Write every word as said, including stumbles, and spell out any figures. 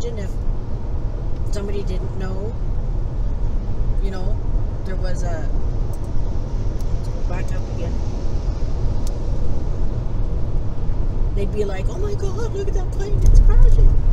imagine if somebody didn't know, you know, there was a, let's go back up again. They'd be like, oh my God, look at that plane, it's crashing.